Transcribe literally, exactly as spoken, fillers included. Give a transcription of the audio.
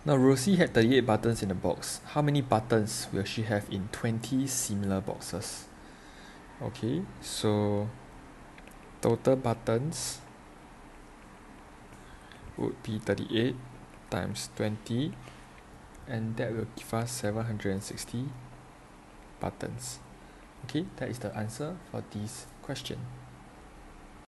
Now Rosie had thirty-eight buttons in the box. How many buttons will she have in twenty similar boxes? Okay, so total buttons would be thirty-eight times twenty, and that will give us seven hundred sixty buttons. Okay, that is the answer for this question.